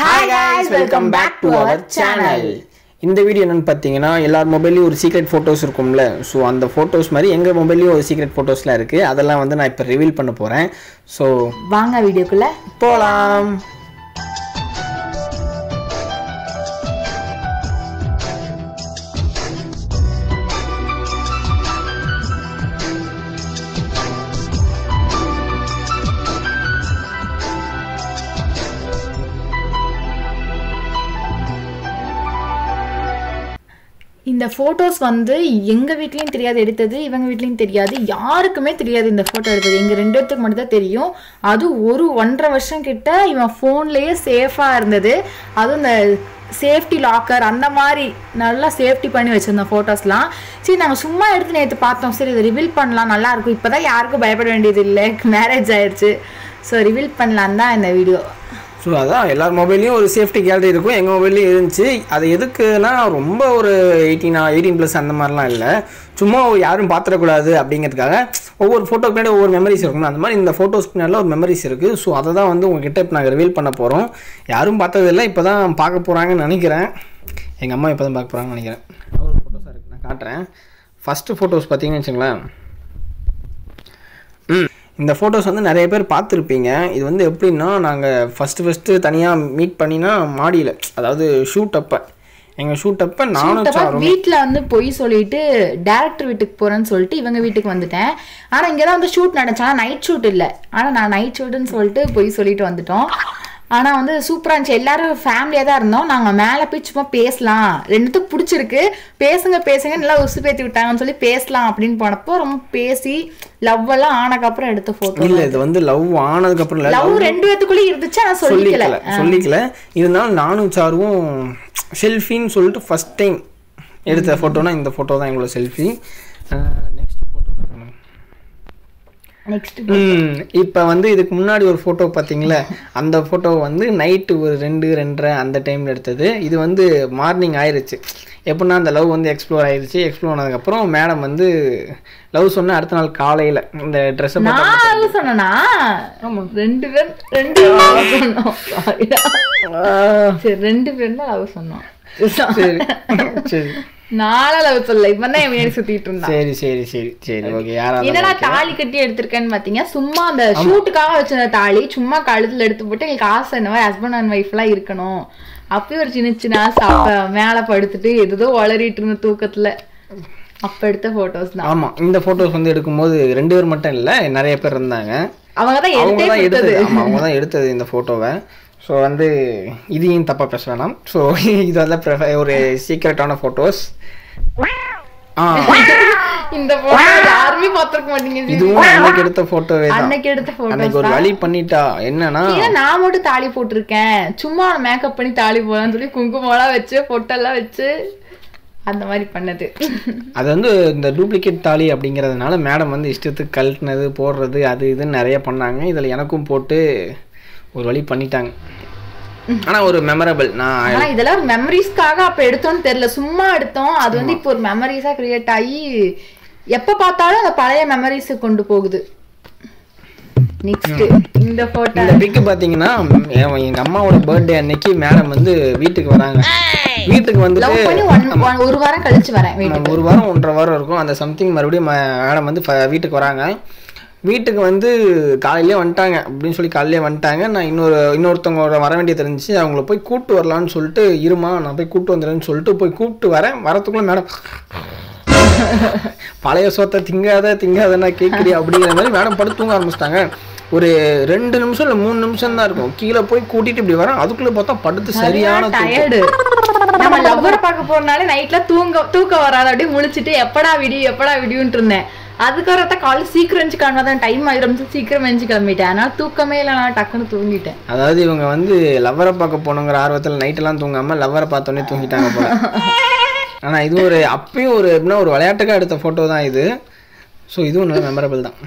Hi guys, welcome back to our channel. இந்த video என்னன்னு பார்த்தீங்கன்னா எல்லார் மொபைல்லையும் ஒரு சீக்ரெட் ஃபோட்டோஸ் இருக்கும்ல. ஸோ அந்த ஃபோட்டோஸ் மாதிரி எங்கள் மொபைல்லையும் ஒரு சீக்ரெட் ஃபோட்டோஸ்லாம் இருக்குது. அதெல்லாம் வந்து நான் இப்போ ரிவீல் பண்ண போகிறேன். ஸோ வாங்க வீடியோக்குள்ளே போகலாம். இந்த ஃபோட்டோஸ் வந்து எங்கள் வீட்லேயும் தெரியாது எடுத்தது, இவங்க வீட்லேயும் தெரியாது, யாருக்குமே தெரியாது இந்த ஃபோட்டோ எடுத்தது. எங்கள் ரெண்டு பேர்த்துக்கு மட்டும் தான் தெரியும். அதுவும் 1.5 வருஷம் கிட்ட இவன் ஃபோன்லேயே சேஃபாக இருந்தது. அதுவும் இந்த சேஃப்டி லாக்கர் அந்த மாதிரி நல்லா சேஃப்டி பண்ணி வச்சுருந்தோம் ஃபோட்டோஸ்லாம். சரி நாங்கள் சும்மா எடுத்து நேற்று பார்த்தோம், சரி இதை ரிவீல் பண்ணலாம், நல்லாயிருக்கும். இப்போ தான் யாருக்கும் பயப்பட வேண்டியது இல்லை, மேரேஜ் ஆயிடுச்சு. ஸோ ரிவீல் பண்ணலான் தான் இந்த வீடியோ. ஸோ அதான் எல்லார் மொபைல்லையும் ஒரு சேஃப்டி கேலரி இருக்கும், எங்கள் மொபைல்லையும் இருந்துச்சு. அது எதுக்குன்னா ரொம்ப ஒரு 18+ அந்த மாதிரிலாம் இல்லை, சும்மா யாரும் பார்த்துடக்கூடாது அப்படிங்கிறதுக்காக. ஒவ்வொரு ஃபோட்டோக்கு பின்னாடி ஒவ்வொரு மெமரிஸ் இருக்கும். அந்த மாதிரி இந்த ஃபோட்டோஸ் பின்னாடிலாம் ஒரு மெமரிஸ் இருக்குது. ஸோ அதை தான் வந்து உங்ககிட்ட இப்போ நாங்கள் ரிவீல் பண்ண போகிறோம். யாரும் பார்த்ததில்லை, இப்போ தான் பார்க்க போகிறாங்கன்னு நினைக்கிறேன். எங்கள் அம்மா இப்போ தான் பார்க்க போகிறாங்கன்னு நினைக்கிறேன். அவ்வளோ ஃபோட்டோஸாக இருக்குது, நான் காட்டுறேன். ஃபஸ்ட்டு ஃபோட்டோஸ் பார்த்தீங்கன்னு வச்சுங்களேன். இந்த ஃபோட்டோஸ் வந்து நிறைய பேர் பார்த்துருப்பீங்க. இது வந்து எப்படின்னா, நாங்கள் ஃபஸ்ட்டு தனியாக மீட் பண்ணினா மாடியில், அதாவது ஷூட் அப்போ, எங்கள் ஷூட் அப்போ நானும் வீட்டில் வந்து பொய் சொல்லிட்டு டேரக்டர் வீட்டுக்கு போகிறேன்னு சொல்லிட்டு இவங்க வீட்டுக்கு வந்துட்டேன். ஆனால் இங்கே தான் வந்து ஷூட் நடந்துச்சு, ஆனால் நைட் ஷூட் இல்லை. ஆனால் நான் நைட் ஷூட்டுன்னு சொல்லிட்டு பொய் சொல்லிட்டு வந்துட்டோம். ஆனால் வந்து சூப்பராக இருந்துச்சு. எல்லாரும் ஃபேமிலியாக தான் இருந்தோம். நாங்கள் மேலே போய் சும்மா பேசலாம், ரெண்டுத்துக்கு பிடிச்சிருக்கு, பேசுங்க நல்லா உசுப்பேற்றி விட்டாங்கன்னு சொல்லி பேசலாம் அப்படின்னு போனப்போ ரொம்ப பேசி லவ் எல்லாம் ஆனதுக்கப்புறம் எடுத்த ஃபோட்டோ. இல்லை, இது வந்து லவ் ஆனதுக்கப்புறம் லவ் ரெண்டு பேத்துக்குள்ளேயும் இருந்துச்சு, ஆனால் சொல்லிக்கல. இருந்தாலும் நானும் சாருவும் செல்ஃபின்னு சொல்லிட்டு ஃபஸ்ட் டைம் எடுத்த ஃபோட்டோனா இந்த ஃபோட்டோ தான் எங்களோட செல்ஃபி. இப்போ வந்து இதுக்கு முன்னாடி ஒரு ஃபோட்டோ பார்த்தீங்களா, அந்த ஃபோட்டோ வந்து நைட்டு ஒரு 2-2:30 அந்த டைமில் எடுத்தது. இது வந்து மார்னிங் ஆயிடுச்சு. எப்படின்னா அந்த லவ் வந்து எக்ஸ்ப்ளோர் ஆயிடுச்சு. எக்ஸ்ப்ளோர் ஆனதுக்கப்புறம் மேடம் வந்து லவ் சொன்ன அடுத்த நாள் காலையில் இந்த ட்ரெஸ்ஸை சொன்னா 2 பேரும் தான் லவ் சொன்னோம். சரி என்னடா தாலி கட்டி எடுத்திருக்கேன்னு பாத்தீங்க. சும்மா அந்த ஷூட்டுக்காக வச்சிருந்த தாலி சும்மா கழுத்துல எடுத்து போட்டு எங்களுக்கு ஆசை இந்த மாதிரி ஹஸ்பண்ட் அண்ட் ஒய்ஃப் எல்லாம் இருக்கணும். அப்பயும் ஒரு சின்ன ஆசை. அப்ப மேல படுத்துட்டு எதோ வளரிட்டு இருந்த தூக்கத்துல அப்ப எடுத்த போட்டோஸ் தான். ஆமா, இந்த போட்டோஸ் வந்து எடுக்கும்போது 2 பேர் மட்டும் இல்ல, நிறைய பேர் இருந்தாங்க. அவங்கதான் எடுத்தது இந்த போட்டோவை. ஸோ வந்து இதையும் தப்பாக பேச வேணாம். ஸோ இது வந்து ஒரு சீக்ரெட்டான ஃபோட்டோஸ். இந்த போட்டோ யாருமே பார்த்திருக்க மாட்டீங்க. இதுவும் அன்னைக்கு எடுத்த ஃபோட்டோவே தான். அன்னைக்கு ஒரு வழி பண்ணிட்டா என்னன்னா, நான் மட்டும் தாலி போட்டிருக்கேன், சும்மா மேக்கப் பண்ணி தாலி போடலாம்னு சொல்லி குங்குமம்லாம் வச்சு பொட்டெல்லாம் வச்சு அந்த மாதிரி பண்ணது. அது வந்து இந்த டூப்ளிகேட் தாலி அப்படிங்கிறதுனால மேடம் வந்து இஷ்டத்துக்கு கழட்டினது போடுறது அது இதுன்னு நிறைய பண்ணாங்க. இதில் எனக்கும் போட்டு ஒரு வழி பண்ணிட்டாங்க. ஆனா ஒரு மெமரபிள். நான் இதெல்லாம் மெமரிஸ்க்காக அப்ப எடுத்தோம்னு தெரியல, சும்மா எடுத்தோம். அது வந்து இப்போ ஒரு மெமரிஸா கிரியேட் ஆகி எப்ப பார்த்தாலும் அந்த பழைய மெமரிஸ் கொண்டு போகுது. நெக்ஸ்ட் இந்த போட்டோ, இந்த பிக் பாத்தீங்கன்னா எங்க அம்மாவோட பர்த்டே அன்னைக்கு மேடம் வந்து வீட்டுக்கு வராங்க. வீட்டுக்கு வந்து 1 வாரம் கழிச்சு வரேன். 1 வாரம் 1.5 வாரம் இருக்கும் அந்த சம்திங். மறுபடியும் மேடம் வந்து வீட்டுக்கு வராங்க. வீட்டுக்கு வந்து காலையிலே வந்துட்டாங்க அப்படின்னு சொல்லி காலையிலே வந்துட்டாங்க. நான் இன்னொருத்தவங்க வர வேண்டியது இருந்துச்சு, அவங்கள போய் கூப்பிட்டு வரலான்னு சொல்லிட்டு, இருமா நான் போய் கூப்பிட்டு வந்துடுறேன்னு சொல்லிட்டு போய் கூப்பிட்டு வரத்துக்குள்ள மேடம் பழைய சோத்தை திங்காதன்னா கேட்குறியா அப்படிங்கிற மாதிரி மேடம் படுத்து தூங்க ஆரம்பிச்சிட்டாங்க. ஒரு 2 நிமிஷம் இல்லை 3 நிமிஷம் தான் இருக்கும். கீழே போய் கூட்டிட்டு இப்படி வரேன், அதுக்குள்ள பார்த்தா படுத்து சரியான டயர்டு. நம்ம லவ்வரை பார்க்க போறதுனால நைட்ல தூக்கம் வராது, அப்படியே முழிச்சிட்டு எப்படா விடியுன்ட்டு இருந்தேன். அதுக்கப்புறம் காலையில் சீக்கிரம் எழுந்து காணாதான் டைம் ஆயிரம் சீக்கிரம் எழுந்து கிளம்பிட்டேன். அதனால தூக்கமே இல்லை, நான் டக்குன்னு தூங்கிட்டேன். அதாவது இவங்க வந்து லவ்வரை பார்க்க போனோங்கிற ஆர்வத்தில் நைட்டெல்லாம் தூங்காம லவ்வரை பார்த்தோன்னே தூங்கிட்டாங்க போல. ஆனால் இது ஒரு அப்பயும் ஒரு எப்படின்னா ஒரு விளையாட்டுக்காக எடுத்த ஃபோட்டோ தான் இது. ஸோ இதுவும் நல்ல மெமரபிள் தான்.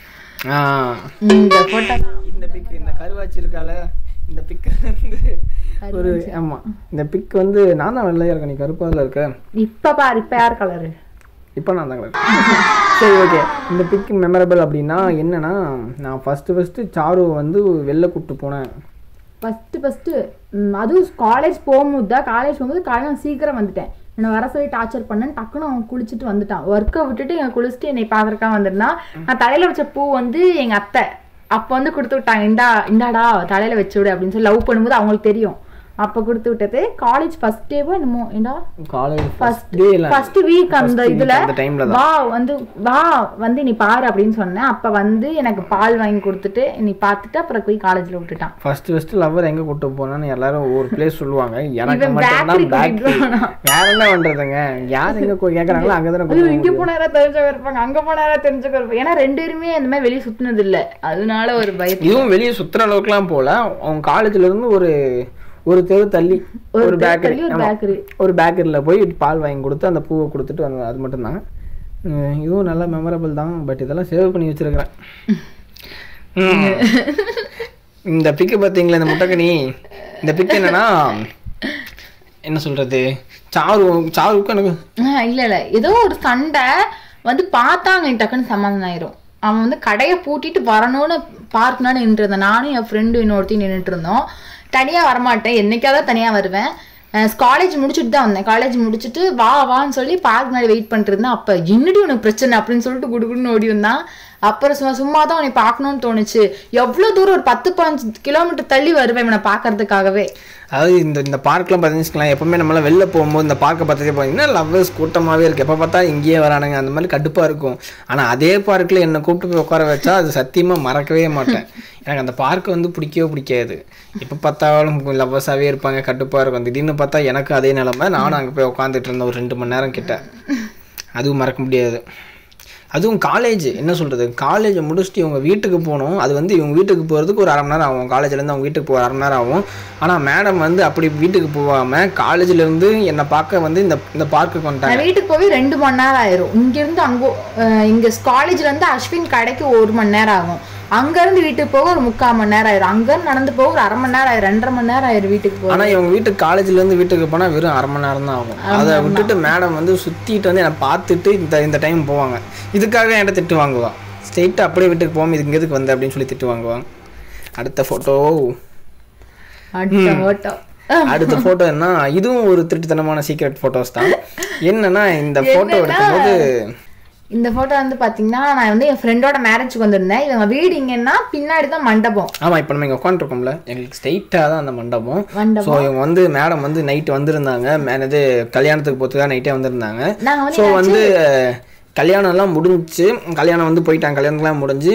இந்த ஃபோட்டோ, இந்த பிக், இந்த கருவாச்சி இருக்கால, இந்த பிக் வந்து ஒரு ஆமாம், இந்த பிக் வந்து நான் தான் வெள்ளையா இருக்கேன், நீ கருப்பாதில் இருக்க. இப்போ பாரு, இப்போ யார் கலரு? இப்போ நான் தான் கலர். சரி ஓகே. இந்த பிக் மெமரபிள் அப்படின்னா என்னன்னா, நான் ஃபஸ்ட்டு சாரு வந்து வெளில கூப்பிட்டு போனேன். ஃபர்ஸ்ட் அதுவும் காலேஜ் போகும்போது காலையில் சீக்கிரம் வந்துட்டேன். என்னை வர சொல்லி டார்ச்சர் பண்ணேன்னு டக்குன்னு அவன் குளிச்சுட்டு வந்துட்டான். ஒர்க்கை விட்டுட்டு என் குளிச்சுட்டு என்னை பார்க்கறக்கா வந்திருந்தான். நான் தலையில வச்ச பூ வந்து எங்க அத்தை அப்போ வந்து கொடுத்து விட்டாங்க. இந்தாடா தலையில வச்சு விடு அப்படின்னு சொல்லி லவ் பண்ணும்போது அவங்களுக்கு தெரியும். அப்ப கொடுத்து விட்டது. காலேஜ் ஃபர்ஸ்ட் டேவோ என்னமோ ஏண்டா காலேஜ் ஃபர்ஸ்ட் வீக் அந்த இதுல வா வந்து நீ பாரு அப்படின்னு சொன்னேன். அப்ப வந்து எனக்கு பால் வாங்கி கொடுத்துட்டு நீ பார்த்துட்டு அப்புறம் போய் காலேஜ்ல விட்டுட்டான். ஃபர்ஸ்ட் லவ்வர் எங்க கூட்டு போனான்னு எல்லாரும் ஒரு பிளேஸ் சொல்லுவாங்க. எனக்கு மட்டும் தான் வேற என்ன பண்றதுங்க, யார் எங்க கேக்குறாங்களோ அங்கதானே இங்க போனாரா தெரிஞ்சவங்க இருப்பாங்க, அங்க போனாரா தெரிஞ்சவங்க இருப்பாங்க. ஏன்னா 2 பேருமே இந்த மாதிரி வெளியே சுத்தினது இல்ல, அதனால ஒரு பயம். இதுவும் வெளியே சுத்துற அளவுக்கு எல்லாம் போல. அவங்க காலேஜ்ல இருந்து ஒரு தெரு தள்ளி ஒரு பேக்கரியில் போய் பால் வாங்கி கொடுத்து அந்த பூவை கொடுத்துட்டு வந்தது. அது மட்டும்தான். இதுவும் நல்லா மெமரபிள் தான். பட் இதெல்லாம் சேவ் பண்ணி வச்சிருக்கிறேன். இந்த பிக்கு பார்த்தீங்களா, இந்த முட்டைக்கனி, இந்த பிக்கு என்னன்னா என்ன சொல்றது, சாருக்கு எனக்கு இல்ல ஏதோ ஒரு சண்டை வந்து பார்த்தாங்க டக்குன்னு சமாதானம் ஆயிரும். அவன் வந்து கடையை பூட்டிட்டு வரணும்னு பார்க்கணும்னு நின்றுட்டு இருந்தேன். நானும் என் ஃப்ரெண்டு இன்னொருத்தையும் நின்றுட்டு இருந்தோம். தனியா வரமாட்டேன், என்னைக்காவது தனியா வருவேன். காலேஜ் முடிச்சுட்டு தான் வந்தேன். காலேஜ் முடிச்சுட்டு வான்னு சொல்லி பார்க் முன்னாடி வெயிட் பண்ணிட்டு இருந்தேன். அப்ப என்னடி உனக்கு பிரச்சனை அப்படின்னு சொல்லிட்டு குடுக்குன்னு ஓடி வந்தான். அப்புறம் சும்மா தான் உன்னை பார்க்கணும்னு தோணுச்சு. எவ்வளவு தூரம் ஒரு 10-15 கிலோமீட்டர் தள்ளி வருவேன் இவனை பார்க்கறதுக்காகவே. அதாவது இந்த பார்க்லாம் பார்த்தீங்கன்னா எப்பவுமே நம்மளாம் வெளில போகும்போது இந்த பார்க்கை பார்த்ததே பார்த்தீங்கன்னா லவ்வர்ஸ் கூட்டமாகவே இருக்குது. எப்போ பார்த்தா இங்கேயே வரானுங்க, அந்த மாதிரி கடுப்பாக இருக்கும். ஆனால் அதே பார்க்கில் என்னை கூப்பிட்டு போய் உட்கார வச்சா அது சத்தியமாக மறக்கவே மாட்டேன். எனக்கு அந்த பார்க்கு வந்து பிடிக்காது. எப்போ பார்த்தாலும் லவ்வர்ஸாகவே இருப்பாங்க, கடுப்பாக இருக்கும். திடீர்னு பார்த்தா எனக்கு அதே நிலமை. நானும் அங்கே போய் உட்காந்துட்டு இருந்தேன் ஒரு 2 மணி நேரம் கிட்ட. அதுவும் மறக்க முடியாது. அதுவும் காலேஜ் என்ன சொல்கிறது, காலேஜை முடிச்சுட்டு இவங்க வீட்டுக்கு போகணும். அது வந்து இவங்க வீட்டுக்கு போகிறதுக்கு ஒரு 1/2 மணி நேரம் ஆகும். காலேஜ்லேருந்து அவங்க வீட்டுக்கு போக 1/2 மணி நேரம் ஆகும். ஆனால் மேடம் வந்து அப்படி வீட்டுக்கு போகாமல் காலேஜ்லேருந்து என்னை பார்க்க வந்து இந்த பார்க்குக்கு வந்துட்டாங்க. வீட்டுக்கு போய் 2 மணி நேரம் ஆயிரும். இங்கேருந்து இங்கே காலேஜ்லேருந்து அஸ்வின் கடைக்கு 1 மணி நேரம் ஆகும். அங்கேருந்து வீட்டுக்கு போக ஒரு 3/4 மணி நேரம் ஆயிரும். அங்கேருந்து நடந்து போக ஒரு 1/2 மணி நேரம் ஆயிரும். 2.5 மணி நேரம் ஆயிரும் வீட்டுக்கு போக. ஆனால் இவங்க வீட்டுக்கு காலேஜ்லேருந்து வீட்டுக்கு போனால் வெறும் 1/2 மணி நேரம் தான் ஆகும். அதை விட்டுட்டு மேடம் வந்து சுற்றிட்டு வந்து என்னை பார்த்துட்டு இந்த டைம் போவாங்க. இதுக்காக என்கிட்ட திட்டு வாங்குவான். ஸ்ட்ரெயிட்டாக அப்படியே வீட்டுக்கு போகாமல் இது இங்கே எதுக்கு வந்த அப்படின்னு சொல்லி திட்டு வாங்குவாங்க. அடுத்த ஃபோட்டோ என்ன, இதுவும் ஒரு திருட்டுத்தனமான சீக்ரெட் ஃபோட்டோஸ் தான். என்னன்னா இந்த ஃபோட்டோ எடுக்கும்போது இந்த ஃபோட்டோ வந்து பார்த்தீங்கன்னா நான் வந்து என் ஃப்ரெண்டோட மேரேஜுக்கு வந்திருந்தேன். இவங்க வீடு இங்கன்னா பின்னாடி தான் மண்டபம். ஆமாம், இப்போ நம்ம இங்கே உட்காந்துருக்கோம்ல, எங்களுக்கு ஸ்ட்ரெயிட்டாக தான் அந்த மண்டபம். ஸோ இவங்க வந்து மேடம் வந்து நைட்டு வந்திருந்தாங்க. இது கல்யாணத்துக்கு போகிறதுக்காக நைட்டே வந்திருந்தாங்க. ஸோ வந்து கல்யாணம்லாம் முடிஞ்சிச்சு. கல்யாணம் வந்து போயிட்டாங்க. கல்யாணம்லாம் முடிஞ்சு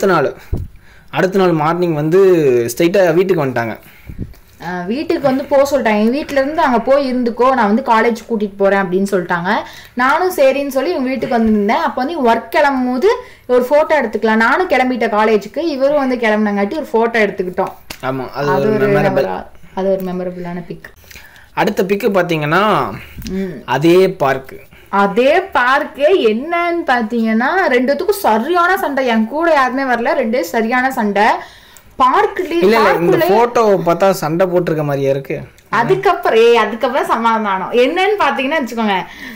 அடுத்த நாள் மார்னிங் வந்து ஸ்ட்ரெயிட்டாக வீட்டுக்கு வந்துட்டாங்க. வீட்டுக்கு வந்து போக சொல்லிட்டாங்க. எங்கள் வீட்டிலேருந்து அங்கே போய் இருந்துக்கோ, நான் வந்து காலேஜ் கூட்டிகிட்டு போகிறேன் அப்படின்னு சொல்லிட்டாங்க. நானும் சரின்னு சொல்லி இவங்க வீட்டுக்கு வந்துருந்தேன். அப்போ வந்து ஒர்க் கிளம்பும் போது ஒரு ஃபோட்டோ எடுத்துக்கலாம். நானும் கிளம்பிட்டேன் காலேஜுக்கு, இவரும் வந்து கிளம்புனாங்காட்டி ஒரு ஃபோட்டோ எடுத்துக்கிட்டோம். ஆமாம், அது ஒரு மெமரபிளான பிக். அடுத்த பிக்கு பார்த்தீங்கன்னா அதே பார்க்கு என்னன்னு பார்த்தீங்கன்னா 2 சரியான சண்டை. என் கூட யாருமே வரல, 2 சரியான சண்டை. இந்த போட்டோ பார்த்தா சண்டை போட்டிருக்க மாதிரியா இருக்கு. அதுக்கப்புறம் சமாதானம் என்னன்னு பாத்தீங்கன்னா வச்சுக்கோங்க,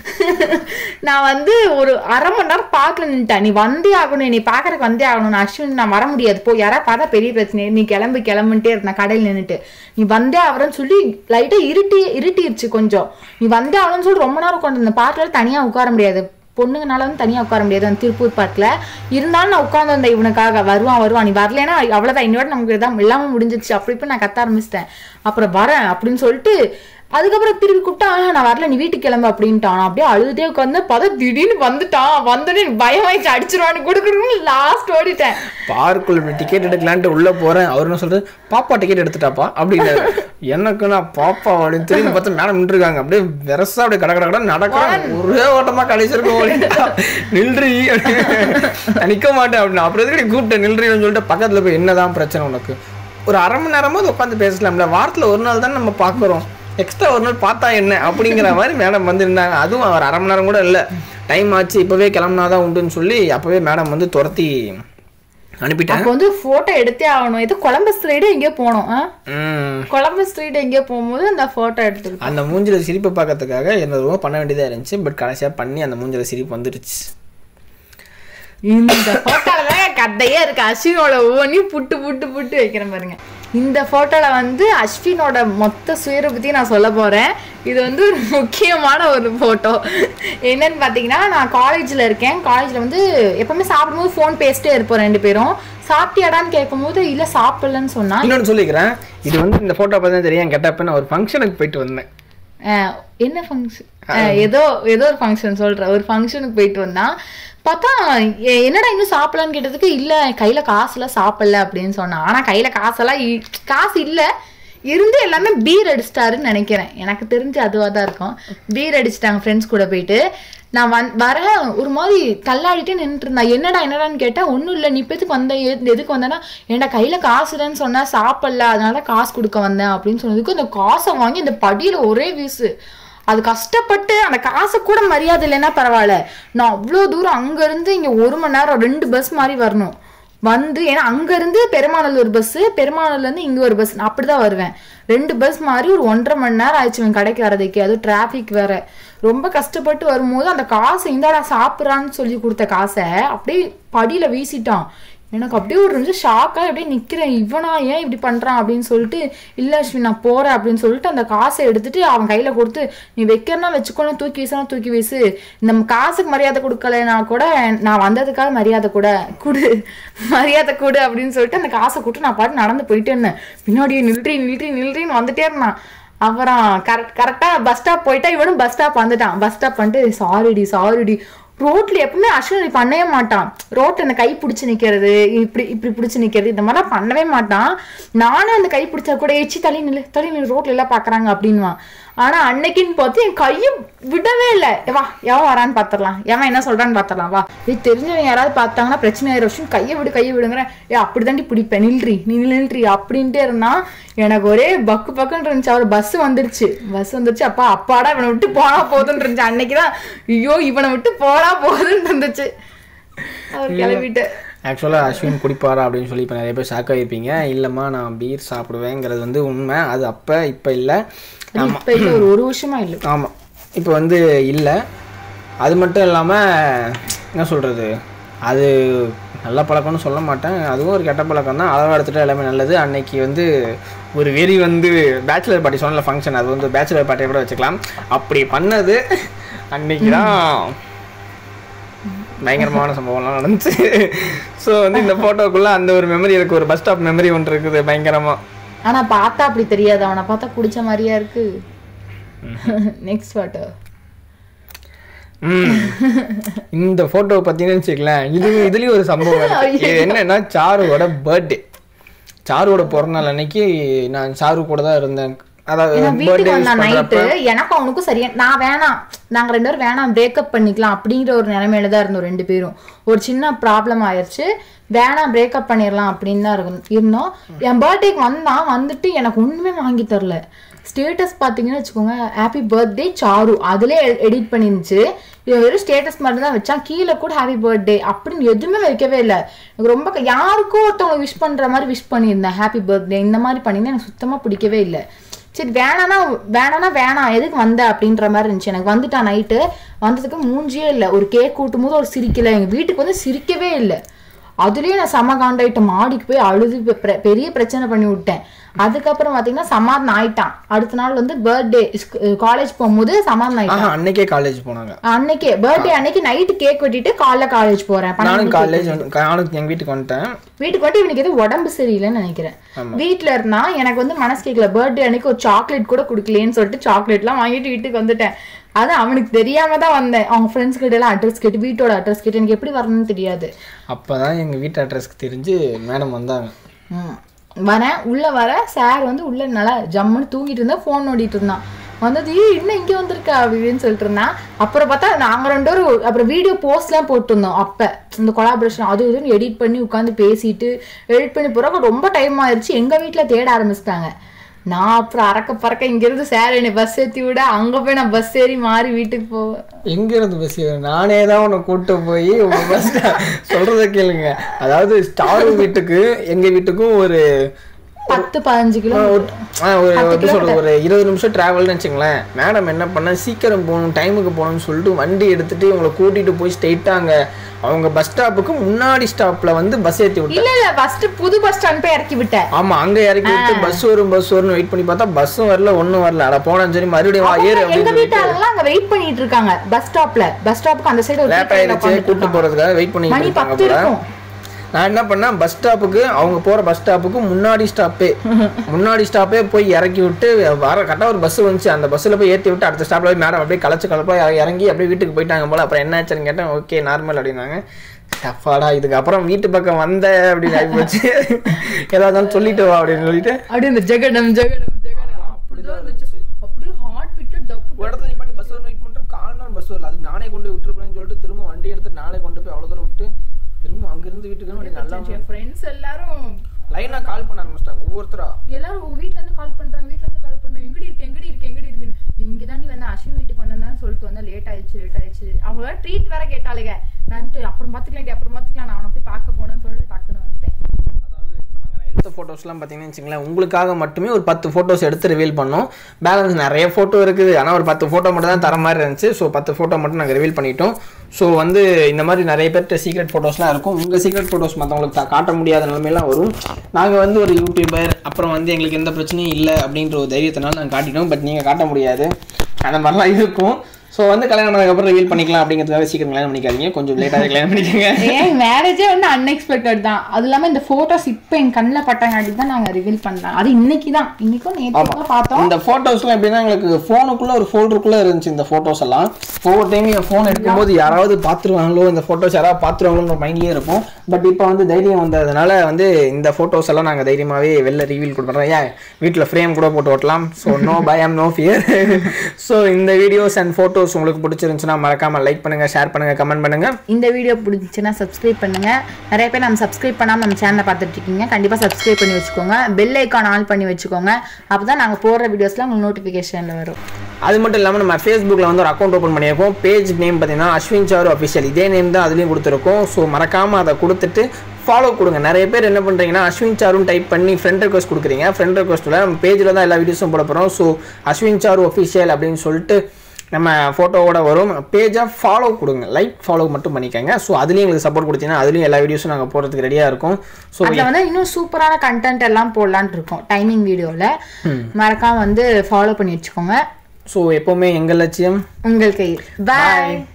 நான் வந்து ஒரு 1/2 மணி நேரம் பார்க்கல நின்ட்டேன். நீ வந்தே ஆகணும், நீ பாக்குறதுக்கு வந்தே ஆகணும். அஸ்வின் நான் வர முடியாது போ, யாராவது பார்த்தா பெரிய பிரச்சனை, நீ கிளம்பிட்டே இருந்தேன் கடையில் நின்றுட்டு. நீ வந்தே ஆகணும்னு சொல்லி லைட்டா இருட்டிருச்சு கொஞ்சம். நீ வந்தே ஆகணும்னு சொல்லி ரொம்ப நேரம் உட்காந்து இந்த பார்க்கில் தனியா உட்கார முடியாது, பொண்ணுங்கனால வந்து தனியாக உட்கார முடியாது அந்த திருப்பூர் பார்க்கில். இருந்தாலும் நான் உட்காந்து வந்தேன் இவனுக்காக. வருவான் நீ வரலன்னா அவ்வளோதான், இன்னொரு நமக்கு இதான் எல்லாமே முடிஞ்சிருச்சு. அப்படி இப்போ நான் கத்த ஆரம்பிச்சிட்டேன். அப்புறம் வரேன் அப்படின்னு சொல்லிட்டு அதுக்கப்புறம் திருப்பி கூப்பிட்டா நான் வரல நீ வீட்டுக்கு கிளம்பு அப்படின்ட்டான். அப்படியே அழுதே உட்காந்து பார்த்தா திடீர்னு வந்தோடனே பயமாயிடுச்சு, அடிச்சிருவான்னு கொடுக்கணும்னு லாஸ்ட் ஓடிட்டேன். பார்க்குள்ள டிக்கெட் எடுக்கலான்ட்டு உள்ள போறேன். அவரு என்ன சொல்றது, பாப்பா டிக்கெட் எடுத்துட்டாப்பா அப்படின்னு. எனக்கு நான் பாப்பா அப்படின்னு திரும்பி பார்த்து மேடம் நின்றுருக்காங்க. அப்படியே வெரசா அப்படியே கடை நடக்கிறேன். ஒரே ஓட்டமா கடைசிருக்கோம். நில்றி நிக்க மாட்டேன் அப்படின்னு. அப்புறம் எதுக்கு கூப்பிட்டேன் நில்றின்னு சொல்லிட்டு பக்கத்துல போய் என்னதான் பிரச்சனை உனக்கு, ஒரு 1/2 மணி நேரமா உட்காந்து பேசலாம்ல, வாரத்துல ஒரு நாள் தான் நம்ம பாக்குறோம், எக்ஸ்ட்ரா ஒரு நாள் பார்த்தா என்ன அப்படிங்கிற மாதிரி மேடம் வந்து இருந்தாங்க. அதுவும் ஒரு 1/2 மணி நேரம் கூட இல்லை, டைம் ஆச்சு இப்பவே கிளம்புனாதான் உண்டுன்னு சொல்லி அப்பவே மேடம் வந்து துரத்தி அனுப்பிட்டாங்க. அப்போ வந்து போட்டோ எடுத்தே ஆகணும். இது கொலம்பஸ் ஸ்ட்ரீட் எங்கேயோ போனோம். கொலம்பஸ் ஸ்ட்ரீட் எங்கேயோ போகும்போது அந்த போட்டோ எடுத்து அந்த மூஞ்சில சிரிப்பு பார்க்கறதுக்காக என்ன ரூபா பண்ண வேண்டியதா இருந்துச்சு. பட் கடைசியா பண்ணி அந்த மூஞ்சில சிரிப்பு வந்துடுச்சு. இந்த போட்டோல கதையே இருக்கு. அஸ்வினோட ஒவ்வொன்றையும் புட்டு வைக்கிற பாருங்க. இந்த ஃபோட்டோவில் வந்து அஸ்வினோட மொத்த சுயரூபத்தை நான் சொல்ல போகிறேன். இது வந்து ஒரு முக்கியமான ஒரு ஃபோட்டோ. என்னன்னு பார்த்தீங்கன்னா, நான் காலேஜில் இருக்கேன். காலேஜில் வந்து எப்போவுமே சாப்பிடும்போது ஃபோன் பேசிட்டே இருப்போம் 2 பேரும். சாப்பிட்டியாடான்னு கேட்கும்போது இல்லை சாப்பிடலன்னு சொன்னா. இன்னொன்று சொல்லிக்கிறேன், இது வந்து இந்த ஃபோட்டோ பார்த்தா தெரியும் கெட்டப்ப நான் ஒரு ஃபங்க்ஷனுக்கு போயிட்டு வந்தேன். என்ன ஃபங்க்ஷன்? ஏதோ ஒரு ஃபங்க்ஷன் சொல்கிறேன். ஒரு ஃபங்க்ஷனுக்கு போயிட்டு வந்தான். பார்த்தா என்னடா இன்னும் சாப்பிடலான்னு கேட்டதுக்கு இல்லை கையில் காசுலாம் சாப்பிடல அப்படின்னு சொன்னான். ஆனால் கையில் காசு இல்லை இருந்து எல்லாமே பீர் அடிச்சிட்டாருன்னு நினைக்கிறேன். எனக்கு தெரிஞ்சு அதுவாக தான் இருக்கும். பீர் அடிச்சிட்டாங்க ஃப்ரெண்ட்ஸ் கூட போயிட்டு. நான் வரேன் ஒரு மாதிரி தள்ளாடிட்டே நின்றுட்டு இருந்தா. என்னடான்னு கேட்டேன். ஒன்றும் இல்லை, நீ எதுக்கு வந்த, எதுக்கு வந்தேன்னா ஏன்டா கையில் காசு இல்லைன்னு சொன்னால் சாப்பிடல அதனால காசு கொடுக்க வந்தேன் அப்படின்னு சொன்னதுக்கு அந்த காசை வாங்கி அந்த படியில் ஒரே வீசு. அது கஷ்டப்பட்டு அந்த காசை கூட மரியாதை இல்லைன்னா பரவாயில்ல, நான் அவ்வளோ தூரம் அங்கேருந்து இங்கே 1 மணி நேரம் 2 பஸ் மாதிரி வரணும் வந்து. ஏன்னா அங்கேருந்து பெருமாநல்லூர் பஸ்ஸு, பெருமாநல்லூர்லேருந்து இங்கே ஒரு பஸ், அப்படி தான் வருவேன். 2 பஸ் மாதிரி ஒரு 1.5 மணி நேரம் ஆயிடுச்சு என் கடைக்கு வரதுக்கு. அதுவும் டிராஃபிக் வேற. ரொம்ப கஷ்டப்பட்டு வரும்போது அந்த காசை இந்தாடா சாப்பிட்றான்னு சொல்லி கொடுத்த காசை அப்படியே படியில் வீசிட்டான். எனக்கு அப்படியே ஒரு நிமிஷம் ஷாக்காக அப்படியே நிற்கிறேன். இவனா ஏன் இப்படி பண்ணுறான் அப்படின்னு சொல்லிட்டு, இல்லை அஸ்வின் நான் போகிறேன் அப்படின்னு சொல்லிட்டு அந்த காசை எடுத்துட்டு அவன் கையில் கொடுத்து, நீ வைக்கிறனா வச்சுக்கணும், தூக்கி வீசினா தூக்கி வீசு, இந்த காசுக்கு மரியாதை கொடுக்கலனா கூட நான் வந்ததுக்காக மரியாதை மரியாதை கொடு அப்படின்னு சொல்லிட்டு அந்த காசை கொடுத்து நான் பாட்டு நடந்து போயிட்டே இருந்தேன். பின்னாடியே நில்றின்னு வந்துட்டே இருந்தான். அப்புறம் கரெக்டாக பஸ் ஸ்டாப் போயிட்டா, இவனும் பஸ் ஸ்டாப் வந்துட்டான். பஸ் ஸ்டாப் பண்ணிட்டு சாரிடி ரோட்ல எப்பவுமே அஸ்வின் பண்ணவே மாட்டான். ரோட்ல அந்த கை பிடிச்சி நிக்கிறது, இப்படி பிடிச்சி நிக்கிறது, இந்த மாதிரிலாம் பண்ணவே மாட்டான். நானும் அந்த கை பிடிச்சா கூட ஏச்சி தள்ளி நில்லு ரோட்ல எல்லாம் பாக்குறாங்க அப்படின்வான். ஆனா அன்னைக்குன்னு பார்த்து என் கையை விடவே இல்லை. வா எவன் வரான்னு பாத்திரலாம், எவன் என்ன சொல்றான்னு பாத்திரலாம், வா இது தெரிஞ்சவங்க யாராவது பார்த்தாங்கன்னா பிரச்சனை ஆயிரும், கையை விடுங்கிற அப்படிதாண்டி பிடிப்பேன், நில்றி அப்படின்ட்டே இருந்தான். எனக்கு ஒரே பக்குன்னு இருந்துச்சு. அவர் பஸ் வந்துருச்சு. அப்பாடா இவனை விட்டு போனா போதுன்னு இருந்துச்சு. அன்னைக்குதான் ஐயோ இவனை விட்டு போனா போதுன்னு இருந்துச்சு. அவர் கிளம்பிட்டு. ஆக்சுவலாக அஸ்வின் குடிப்பாரா அப்படின்னு சொல்லி இப்போ நிறைய பேர் ஷாக் ஆகிருப்பீங்க. இல்லைம்மா நான் பீர் சாப்பிடுவேங்கிறது வந்து உண்மை. அது இப்போ இல்லை, ஒரு வருஷமா இல்லை. ஆமாம், இப்போ வந்து இல்லை. அது மட்டும் இல்லாமல் என்ன சொல்கிறது, அது நல்ல பழக்கம்னு சொல்ல மாட்டேன், அதுவும் ஒரு கெட்ட பழக்கம் தான். அளவாக எடுத்துகிட்டு எல்லாமே நல்லது. அன்னைக்கு வந்து ஒரு வெறி வந்து பேச்சுலர் பார்ட்டி சொன்ன ஃபங்க்ஷன், அது வந்து பேச்சுலர் பார்ட்டியை கூட வச்சுக்கலாம். அப்படி பண்ணது அன்னைக்கு தான் பயங்கரமான சம்பவம்லாம் நடந்துச்சு. ஸோ வந்து இந்த ஃபோட்டோக்குள்ளே அந்த ஒரு மெமரி இருக்குது, ஒரு பஸ் ஸ்டாப் மெமரி ஒன்று இருக்குது பயங்கரமாக. ஆனால் பார்த்தா அப்படி தெரியாது, அவனை பார்த்தா குடிச்ச மாதிரியா இருக்கு. Next photo. இந்த ஃபோட்டோ பார்த்தீங்கன்னு வச்சுக்கலாம், இதுலேயும் ஒரு சம்பவம் என்னன்னா, சாருவோட பர்த்டே, சாருவோட பிறந்தநாள் அன்னைக்கு நான் சாரு கூட தான் இருந்தேன். நைட்டு எனக்கும் அவனுக்கும் சரியா, நான் வேணாம், நாங்க 2 பேரும் வேணாம் பிரேக்கப் பண்ணிக்கலாம் அப்படிங்கிற ஒரு நிலைமையில தான் இருந்தோம். 2 பேரும் ஒரு சின்ன ப்ராப்ளம் ஆயிடுச்சு, வேணாம் பிரேக்கப் பண்ணிடலாம் அப்படின்னு தான் இருந்தோம். என் பர்த்டேக்கு வந்துட்டு எனக்கு ஒண்ணுமே வாங்கி தரல. ஸ்டேட்டஸ் பார்த்தீங்கன்னு வச்சுக்கோங்க, ஹாப்பி பர்த்டே சாரு அதுலேயே எடிட் பண்ணிருந்துச்சு. இவன் வெறும் ஸ்டேட்டஸ் மட்டும் தான் வச்சான், கீழே கூட ஹாப்பி பர்த்டே அப்படின்னு எதுவுமே வைக்கவே இல்லை. எனக்கு ரொம்ப யாருக்கும் ஒருத்தவங்க விஷ் பண்ற மாதிரி விஷ் பண்ணியிருந்தேன், ஹாப்பி பர்த்டே இந்த மாதிரி பண்ணியிருந்தேன். எனக்கு சுத்தமா பிடிக்கவே இல்லை. சரி வேணாம் எதுக்கு வந்த அப்படின்ற மாதிரி இருந்துச்சு. எனக்கு வந்துட்டான். நைட்டு வந்ததுக்கு மூஞ்சியே இல்லை. ஒரு கேக் கூட்டும் போது ஒரு சிரிக்கல, எங்கள் வீட்டுக்கு வந்து சிரிக்கவே இல்லை. அதுலேயே நான் செம காண்டாயிட்ட, மாடிக்கு போய் அழுது பெரிய பிரச்சனை பண்ணி விட்டேன். அதுக்கப்புறம் பார்த்தீங்கன்னா சமாதானம் ஆயிட்டான். அடுத்த நாள் வந்து பர்த்டே காலேஜ் போகும்போது சமாதானம் ஆயிட்டான். அன்னைக்கே காலேஜ் போனாங்க. அன்னைக்கே பர்த்டே அன்னைக்கு நைட்டு கேக் வெட்டிட்டு காலைல காலேஜ் போறேன். எங்க வீட்டுக்கு வந்துட்டேன். வீட்டுக்கு வந்து இவனுக்கு எதுவும் உடம்பு சரியில்லைன்னு நினைக்கிறேன். வீட்டுல இருந்தா எனக்கு வந்து மனசு கேட்கல. பர்த்டே அன்னைக்கு ஒரு சாக்லேட் கூட குடுக்கலேன்னு சொல்லிட்டு சாக்லேட் எல்லாம் வாங்கிட்டு வீட்டுக்கு வந்துட்டேன். அது அவனுக்கு தெரியாம தான் வந்தேன். அவங்க ஃப்ரெண்ட்ஸ் கிட்ட எல்லாம் அட்ரஸ் கேட்டு, வீட்டோட அட்ரஸ் கேட்டு, எனக்கு எப்படி வரணும்னு தெரியாது. அப்பதான் எங்க வீட்டு அட்ரஸ்க்கு தெரிஞ்சு மேடம் வந்தாங்க. வரேன், உள்ள வர சார் வந்து உள்ள நல்லா ஜம்முன்னு தூங்கிட்டு இருந்தா, ஃபோன் நோண்டிட்டு இருந்தான். வந்தது இன்னும் இங்கே வந்திருக்கா அப்படின்னு சொல்லிட்டு இருந்தான். அப்புறம் பார்த்தா நாங்கள் 2 பேரும் அப்புறம் வீடியோ போஸ்ட்லாம் போட்டிருந்தோம். அப்போ இந்த கொலாபரேஷன் அது இதுன்னு எடிட் பண்ணி உட்காந்து பேசிட்டு எடிட் பண்ணி போகிறப்ப ரொம்ப டைம் ஆயிடுச்சு. எங்கள் வீட்டில் தேட ஆரம்பிச்சிட்டாங்க. நான் அப்புறம் பறக்க இங்கிருந்து சார் என்னை பஸ் ஏற்றி விட, அங்கே போய் நான் பஸ் ஏறி மாறி வீட்டுக்கு போவேன். எங்கிருந்து பஸ் ஏறி நானே தான் உன்னை கூப்பிட்டு போய் உங்கள் பஸ் சொல்கிறத கேளுங்க. அதாவது ஸ்டார் வீட்டுக்கு எங்கள் வீட்டுக்கும் ஒரு 10-15 கிலோ ஒரு 20 நிமிஷம் டிராவல்னு வச்சுங்களேன். மேடம் என்ன பண்ண, சீக்கிரம் போகணும் டைமுக்கு போகணும்னு சொல்லிட்டு வண்டி எடுத்துட்டு உங்களை கூட்டிட்டு போய் ஸ்ட்ரெயிட்டாங்க அவங்க பஸ் ஸ்டாப்புக்கு முன்னாடி ஸ்டாப்ல வந்து பஸ் ஏத்தி விட்டு. இல்ல ஃபர்ஸ்ட் புது பஸ் ஸ்டாண்ட் போய் இறக்கி விட்டேன். ஆமா, அங்க இறக்கி விட்டு பஸ் வரும்னு வெயிட் பண்ணி பார்த்தா பஸ்ஸும் வரல, ஒண்ணும் வரல. அட போனேன்னு சொல்லி மறுபடியும் ஏறு அப்படின்னு எங்க வீட்டாளங்க அங்க வெயிட் பண்ணிட்டு இருக்காங்க பஸ் ஸ்டாப்ல. பஸ் ஸ்டாப்புக்கு அந்த சைடு லேட் ஆயிடுச்சு, கூட்டி போறதுக்காக வெயிட் பண்ணிட்டு இருக்காங்க. நான் என்ன பண்ணேன், பஸ் ஸ்டாப்புக்கு அவங்க போற பஸ் ஸ்டாப்புக்கு முன்னாடி ஸ்டாப்பே போய் இறக்கி விட்டு வர கரெக்டாக ஒரு பஸ் வந்துச்சு. அந்த பஸ்ஸில் போய் ஏற்றி விட்டு அடுத்த ஸ்டாப்ல போய் மேடம் அப்படியே கலப்பா இறங்கி அப்படியே வீட்டுக்கு போயிட்டாங்க போல. அப்புறம் என்ன ஆச்சுன்னு கேட்டேன். ஓகே நார்மல் அப்படின்னாங்க. டஃபாடா, இதுக்கப்புறம் வீட்டு பக்கம் வந்த அப்படின்னு ஆகி போச்சு. ஏதாவது சொல்லிட்டு வா அப்படின்னு சொல்லிட்டு அப்படியே இந்த ஜெகடம் அப்படிதான் இருந்துச்சு. அப்படியே ஹார்ட் பீட் டப்பு இடத்துல நீ பாட்டி பஸ் வரணும் வெயிட் பண்ணுறேன். 4 நாள் பஸ் வரல, அதுக்கு நானே கொண்டு போய் விட்டுருப்பேன்னு சொல்லிட்டு திரும்ப வண்டி எடுத்து நானே கொண்டு போய் அவ்வளோ தூரம் விட்டு திரும்ப அங்கிருந்து வீட்டுக்கு நல்லா ஃப்ரெண்ட்ஸ் எல்லாரும் லைனா கால் பண்ண ஆரம்பிச்சிட்டாங்க. ஒவ்வொருத்தரா எல்லாரும் உங்க வீட்ல இருந்து கால் பண்றாங்க. எங்கடி இருக்கு இங்கதான் நீ வந்து அஸ்வின் வீட்டுக்கு வந்தேன்னு சொல்லிட்டு வந்தா லேட் ஆயிடுச்சு. அவங்க ட்ரீட் வேற கேட்டாளுங்க. நான் அப்புறம் பாத்துக்கலாம் நான் அவனை போய் பார்க்க போனேன்னு சொல்லிட்டு டக்குன்னு வந்துட்டேன். அதாவது இப்போ நாங்கள் எடுத்த ஃபோட்டோஸ்லாம் பார்த்தீங்கன்னு வச்சுங்களேன், உங்களுக்காக மட்டுமே ஒரு 10 ஃபோட்டோஸ் எடுத்து ரிவீல் பண்ணோம். பேலன்ஸ் நிறைய ஃபோட்டோ இருக்குது, ஆனால் ஒரு 10 ஃபோட்டோ மட்டும் தான் தர மாதிரி இருந்துச்சு. ஸோ 10 ஃபோட்டோ மட்டும் நாங்கள் ரிவீல் பண்ணிட்டோம். ஸோ வந்து இந்த மாதிரி நிறைய பேர்கிட்ட சீக்ரெட் ஃபோட்டோஸ்லாம் இருக்கும். உங்கள் சீக்ரெட் ஃபோட்டோஸ் மற்றவங்களுக்கு காட்ட முடியாத நிலைமையெல்லாம் வரும். நாங்கள் வந்து ஒரு யூடியூபர், அப்புறம் வந்து எங்களுக்கு எந்த பிரச்சனையும் இல்லை அப்படின்ற ஒரு தைரியத்தினால நாங்கள் காட்டிட்டோம். பட் நீங்கள் காட்ட முடியாது, அந்த மாதிரிலாம் இருக்கும். ஸோ வந்து கல்யாணம் பண்ணதுக்கப்புறம் ரிவீல் பண்ணிக்கலாம் அப்படிங்கிறதுக்காக சீக்கிரம் கல்யாணம் பண்ணிக்காதீங்க, கொஞ்சம் லேட்டாக கல்யாணம் பண்ணிக்கோங்க. ஏன் மேரேஜே வந்து அன்எக்ஸ்பெக்டட் தான். அது இல்லாமல் இந்த ஃபோட்டோஸ் இப்போ என் கண்ணில் பட்டங்காட்டி தான் நாங்கள் ரிவீல் பண்ணலாம். அது இன்னைக்கும் நேற்று பார்த்தோம். இந்த ஃபோட்டோஸ்லாம் எப்படின்னா எங்களுக்கு ஃபோனுக்குள்ளே ஒரு ஃபோல்டருக்குள்ளே இருந்துச்சு இந்த ஃபோட்டோஸ் எல்லாம். ஒவ்வொரு டைம் என் ஃபோன் எடுக்கும்போது யாராவது பார்த்துருவாங்களோ, இந்த ஃபோட்டோஸ் யாராவது பார்த்துருவாங்களோ மைண்ட்லேயே இருக்கும். பட் இப்போ வந்து தைரியம் வந்ததுனால வந்து இந்த ஃபோட்டோஸ் எல்லாம் நாங்கள் தைரியமாகவே வெளில ரிவீல் கொடுக்குறோம். ஏன் வீட்டில் ஃப்ரேம் கூட போட்டு ஓட்டலாம். ஸோ நோ பயம், நோ ஃபியர். ஸோ இந்த வீடியோஸ் அண்ட் ஃபோட்டோஸ் உங்களுக்கு பிடிச்சிருந்துச்சுன்னா மறக்காம லைக் பண்ணுங்க, ஷேர் பண்ணுங்க, கமெண்ட் பண்ணுங்க. இந்த வீடியோ பிடிச்சிச்சுன்னா சப்ஸ்கிரைப் பண்ணுங்க. நிறைய பேர் நம்ம சப்ஸ்கிரைப் பண்ணாம நம்ம சேனலை பார்த்துட்டு இருக்கீங்க, கண்டிப்பா சப்ஸ்கிரைப் பண்ணி வச்சுக்கோங்க. பெல் ஐக்கான் ஆன் பண்ணி வச்சுக்கோங்க. அப்பதான் நாங்க போடுற வீடியோஸ்லாம் உங்களுக்கு நோட்டிபிகேஷன்ல வரும். அது மட்டும் இல்லாமல் நம்ம ஃபேஸ்புக்கில் வந்து ஒரு அக்கௌண்ட் ஓப்பன் பண்ணியிருக்கோம். பேஜ் நேம் பார்த்தீங்கன்னா அஸ்வின் சாரு அஃபிஷியல், இதே நேம் தான் அதுலேயும் கொடுத்துருக்கோம். ஸோ மறக்காமல் அதை கொடுத்துட்டு ஃபாலோ கொடுங்க. நிறைய பேர் என்ன பண்ணுறீங்கன்னா அஸ்வின் சாருன்னு டைப் பண்ணி ஃப்ரெண்ட் ரெக்வஸ்ட் கொடுக்குறீங்க. ஃப்ரெண்ட் ரெக்வஸ்ட்டில் நம்ம பேஜில் தான் எல்லா வீடியோஸும் போட போகிறோம். ஸோ அஸ்வின் சாரு அஃபிஷியல் அப்படின்னு சொல்லிட்டு நம்ம ஃபோட்டோவோட வரும். பேஜை ஃபாலோ கொடுங்க, லைக் ஃபாலோ மட்டும் பண்ணிக்கோங்க. ஸோ அதுலேயும் எங்களுக்கு சப்போர்ட் கொடுத்தீங்கன்னா அதுலேயும் எல்லா வீடியோஸும் நாங்கள் போடுறதுக்கு ரெடியாக இருக்கும். ஸோ அதில் வந்து இன்னும் சூப்பரான கண்டென்ட் எல்லாம் போடலான்னு இருக்கோம் டைமிங் வீடியோவில். மறக்காம வந்து ஃபாலோ பண்ணி வச்சுக்கோங்க. ஸோ எப்போவுமே எங்கள் லட்சியம் உங்கள் கையில். பாய்.